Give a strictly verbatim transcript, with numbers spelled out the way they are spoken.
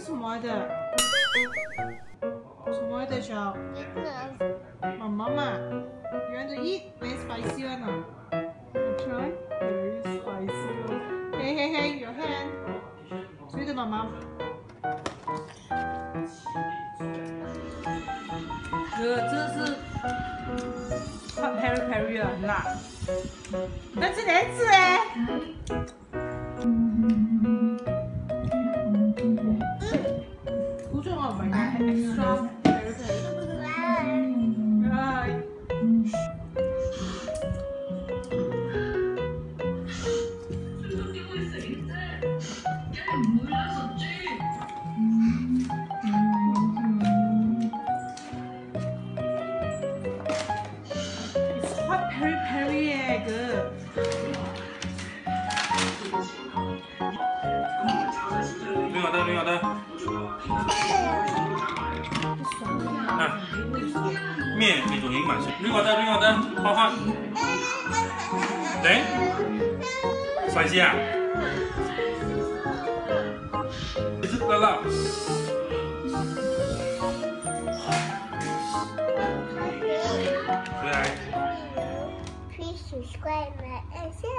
什么来的？什么来的小？妈妈嘛 ，You want to eat? Very spicy one 啊 ？Try very spicy one. Hey hey hey, your hand. 所以的妈妈。这个这个是 Hot Peri Peri 啊，很辣。但是你还吃哎？Which one of my guy extra Peri Peri? Right. It's hot peri peri 耶，哥。 绿好的，绿好的。啊，面你做英文先。绿好的，绿好的，好好。对。spicy 啊？一直辣辣。回来。 Please subscribe my channel.